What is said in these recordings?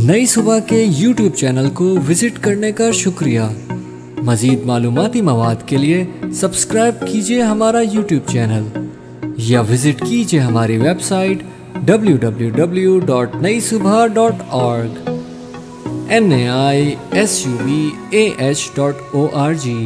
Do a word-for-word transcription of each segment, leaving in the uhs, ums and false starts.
नई सुबह के यूट्यूब चैनल को विजिट करने का शुक्रिया। मज़ीद मालूमाती मवाद के लिए सब्सक्राइब कीजिए हमारा यूट्यूब चैनल या विज़िट कीजिए हमारी website W W W dot Naisubah dot org N A I S U B A H dot O R G.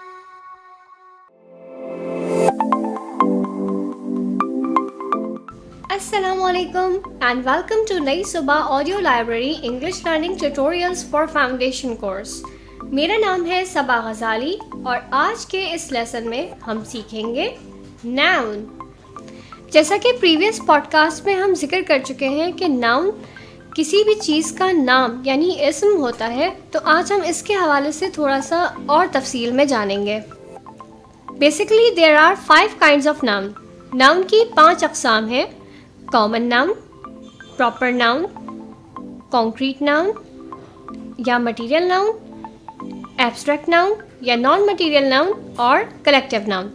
Assalamualaikum and welcome to Naisubah Audio Library English Learning Tutorials for Foundation Course। मेरा नाम है सबा ग़ज़ाली और आज के इस lesson में हम सीखेंगे नाउन। जैसा कि प्रीवियस पॉडकास्ट में हम जिक्र कर चुके हैं कि नाउन किसी भी चीज़ का नाम यानी इस्म होता है, तो आज हम इसके हवाले से थोड़ा सा और तफसील में जानेंगे। Basically there are five kinds of noun. Noun की पांच अक़साम हैं: common noun, proper noun, concrete noun या मटीरियल नाउन, एब्स्ट्रैक्ट नाउन या नॉन मटीरियल नाउन और collective noun.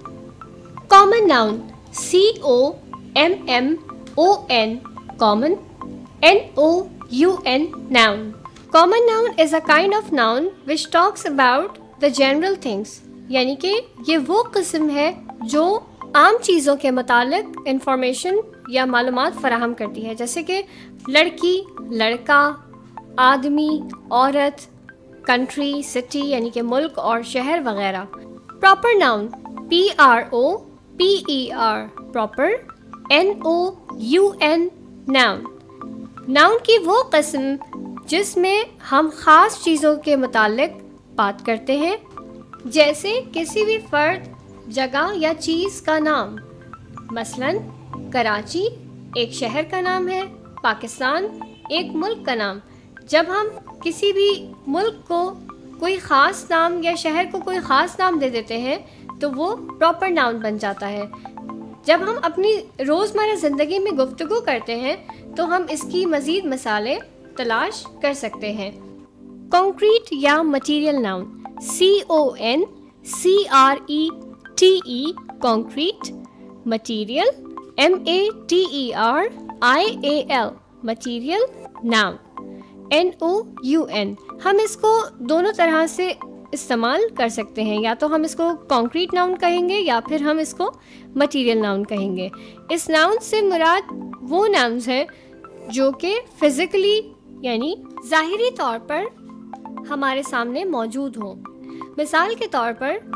Common noun C O M M O N common, N O U N noun. Common noun is a kind of noun which talks about the general things, यानी कि ये वो किस्म है जो आम चीज़ों के मुतालिक इंफॉर्मेशन या मालूमात फराहम करती है, जैसे कि लड़की, लड़का, आदमी, औरत, कंट्री, सिटी यानी कि मुल्क और शहर वगैरह। Proper noun P R O P E R proper, N O U N noun. Noun की वो किस्म जिसमें हम ख़ास चीज़ों के मुतालिक बात करते हैं, जैसे किसी भी फ़र्द, जगह या चीज़ का नाम। मसलन कराची एक शहर का नाम है, पाकिस्तान एक मुल्क का नाम। जब हम किसी भी मुल्क को कोई ख़ास नाम या शहर को कोई ख़ास नाम दे देते हैं तो वो प्रॉपर नाउन बन जाता है। जब हम अपनी रोज़मर्रा ज़िंदगी में गुफ्तगू करते हैं तो हम इसकी मज़ीद मिसालें तलाश कर सकते हैं। कॉन्क्रीट या material noun C O N C R E T E concrete, material M A T E R I A L material noun, N O U N. हम इसको दोनों तरह से इस्तेमाल कर सकते हैं, या तो हम इसको कॉन्क्रीट नाउन कहेंगे या फिर हम इसको मटीरियल नाउन कहेंगे। इस नाउन से मुराद वो नाउन्स हैं जो कि फ़िज़िकली यानी ज़ाहिरी तौर पर हमारे सामने मौजूद हों। मिसाल के तौर पर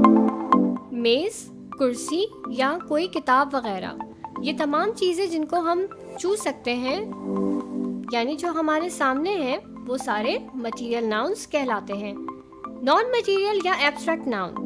मेज़, कुर्सी या कोई किताब वगैरह। ये तमाम चीज़ें जिनको हम छू सकते हैं यानी जो हमारे सामने हैं, वो सारे मटीरियल नाउन्स कहलाते हैं। नॉन मटीरियल या abstract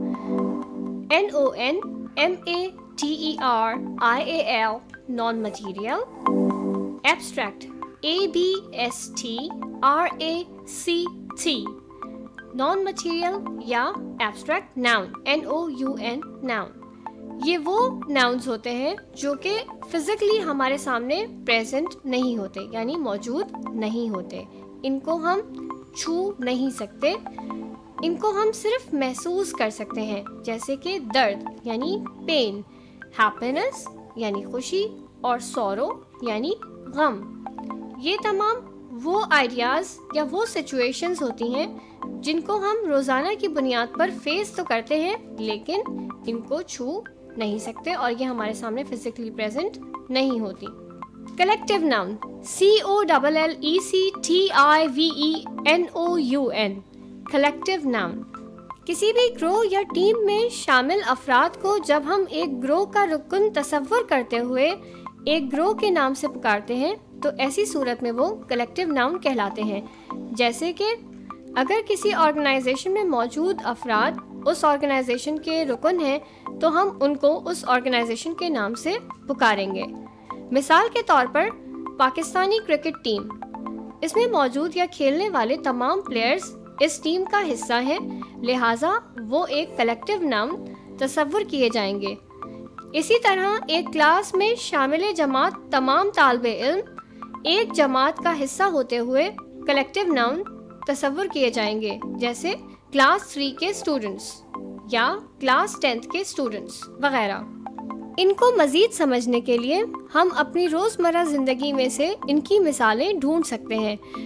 noun N O N M A T E R I A L non material, abstract A B S T R A C T non material या abstract noun, N O U N noun. ये वो nouns होते हैं जो कि physically हमारे सामने present नहीं होते यानी मौजूद नहीं होते। इनको हम छू नहीं सकते, इनको हम सिर्फ महसूस कर सकते हैं, जैसे कि दर्द यानी पेन, हैप्पीनेस यानी खुशी और सॉरो यानी गम। ये तमाम वो आइडियाज़ या वो सिचुएशंस होती हैं जिनको हम रोज़ाना की बुनियाद पर फेस तो करते हैं लेकिन इनको छू नहीं सकते और ये हमारे सामने फिजिकली प्रेजेंट नहीं होती। Collective noun C O double L E C T I V E N O U N collective noun. किसी भी ग्रोह या टीम में शामिल अफराद को जब हम एक ग्रोह का रुकन तसव्वुर करते हुए एक ग्रोह के नाम से पुकारते हैं तो ऐसी सूरत में वो कलेक्टिव नाउन कहलाते हैं। जैसे कि अगर किसी ऑर्गेनाइजेशन में मौजूद अफराद उस ऑर्गेनाइजेशन के रुकन हैं तो हम उनको उस ऑर्गेनाइजेशन के नाम से पुकारेंगे। मिसाल के तौर पर पाकिस्तानी क्रिकेट टीम, इसमें मौजूद या खेलने वाले तमाम प्लेयर्स इस टीम का हिस्सा हैं, लिहाजा वो एक कलेक्टिव नाउन तसव्वुर किए जाएंगे। इसी तरह एक क्लास में शामिल जमात तमाम तालिबे इल्म एक जमात का हिस्सा होते हुए कलेक्टिव नाउन तसव्वुर किए जाएंगे, जैसे क्लास थ्री के स्टूडेंट्स या क्लास टेंथ के स्टूडेंट्स वगैरह। इनको मज़ीद समझने के लिए हम अपनी रोज़मर्रा ज़िंदगी में से इनकी मिसालें ढूंढ सकते हैं।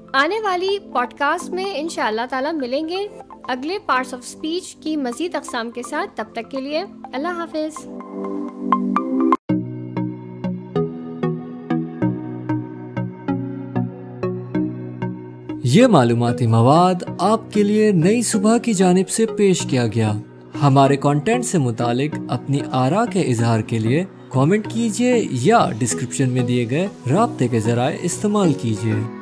आने वाली पॉडकास्ट में इंशाअल्लाह ताला मिलेंगे अगले पार्ट्स ऑफ स्पीच की मज़ीद अक़साम के साथ। तब तक के लिए अल्लाह हाफ़िज़। ये मालूमाती मवाद आपके लिए नई सुबह की जानिब से पेश किया गया। हमारे कंटेंट से मुतालिक अपनी आरा के इजहार के लिए कमेंट कीजिए या डिस्क्रिप्शन में दिए गए राब्ते के ज़राए इस्तेमाल कीजिए।